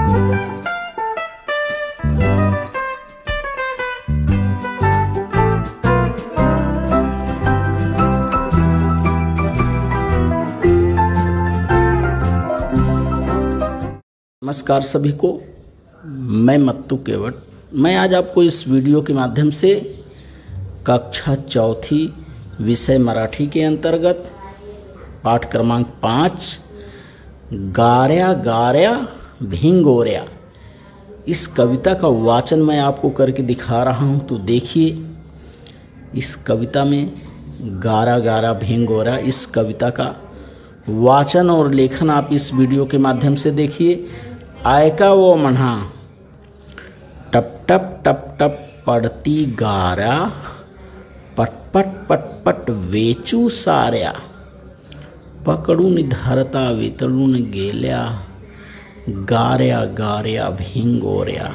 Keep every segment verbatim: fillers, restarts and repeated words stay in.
नमस्कार सभी को, मैं मत्तू केवट। मैं आज आपको इस वीडियो के माध्यम से कक्षा चौथी विषय मराठी के अंतर्गत पाठ क्रमांक पाँच गार्या गार्या भिंगोर्या इस कविता का वाचन मैं आपको करके दिखा रहा हूं। तो देखिए, इस कविता में गारा गारा भिंगोर्या इस कविता का वाचन और लेखन आप इस वीडियो के माध्यम से देखिए। ऐका वो म्हणा, टप टप टप टप पडती गारा, पटपट पटपट वेचू साऱ्या, पकडून धरता वितळून गेल्या, गार्या गार्या भिंगोर्या,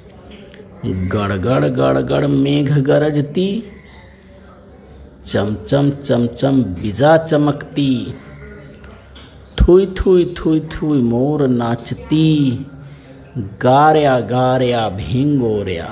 गडगड गडगड मेघ गरजती, चमचम चमचम बिजा चमकती, थुई थुई थुई थुई मोर नाचती, गार्या गार्या भिंगोर्या,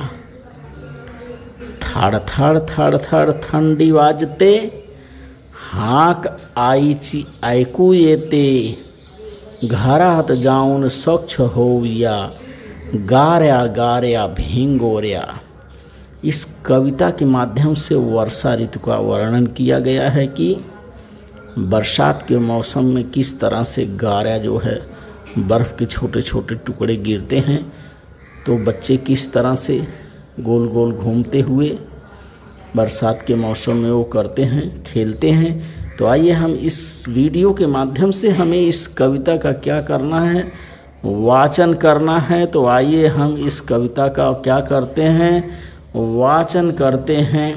थाड थाड थाड थाड थंडी वाजते, हाक आईची ऐकू येते, घरात जाऊन स्वच्छ होऊया, गार्या गार्या भिंगोर्या। इस कविता के माध्यम से वर्षा ऋतु का वर्णन किया गया है कि बरसात के मौसम में किस तरह से गारा जो है बर्फ़ के छोटे छोटे टुकड़े गिरते हैं, तो बच्चे किस तरह से गोल गोल घूमते हुए बरसात के मौसम में वो करते हैं, खेलते हैं। तो आइए हम इस वीडियो के माध्यम से हमें इस कविता का क्या करना है, वाचन करना है। तो आइए हम इस कविता का क्या करते हैं, वाचन करते हैं।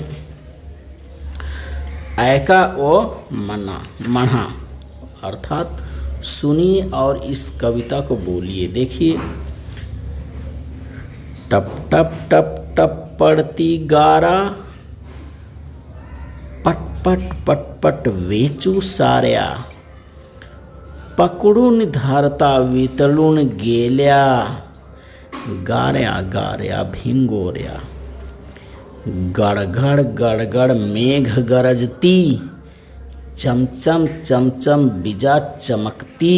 ऐका ओ मना मना अर्थात सुनिए और इस कविता को बोलिए। देखिए, टप टप टप टप पड़ती गारा, पट पट पट पट वेचू साऱ्या, पकडून धरता वितळून गेल्या, गार्या गार्या भिंगोर्या, गड़गड़ गड़गड़ मेघ गरजती, चमचम चमचम बिजा चमकती,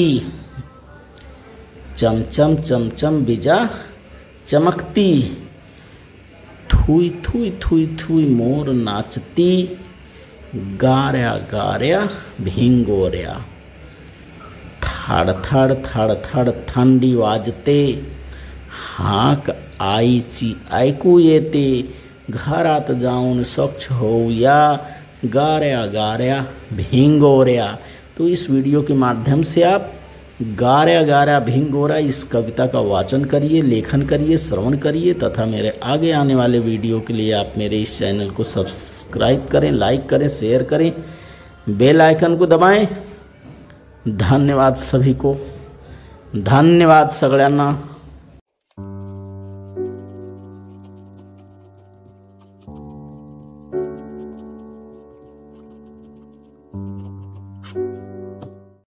चमचम चमचम बिजा चमकती, थुई थुई थुई थुई मोर नाचती, गार्या गार्या भिंगोर्या, थाड थाड थाड थाड थंडी वाजते, हाक आईची ऐकू येते, घरात जाऊन स्वच्छ होऊया, गार्या गार्या भिंगोर्या। तो इस वीडियो के माध्यम से आप गार्या गार्या भिंगोर्या इस कविता का वाचन करिए, लेखन करिए, श्रवण करिए तथा मेरे आगे आने वाले वीडियो के लिए आप मेरे इस चैनल को सब्सक्राइब करें, लाइक करें, शेयर करें, बेल आइकन को दबाएं। धन्यवाद सभी को, धन्यवाद सगळ्यांना।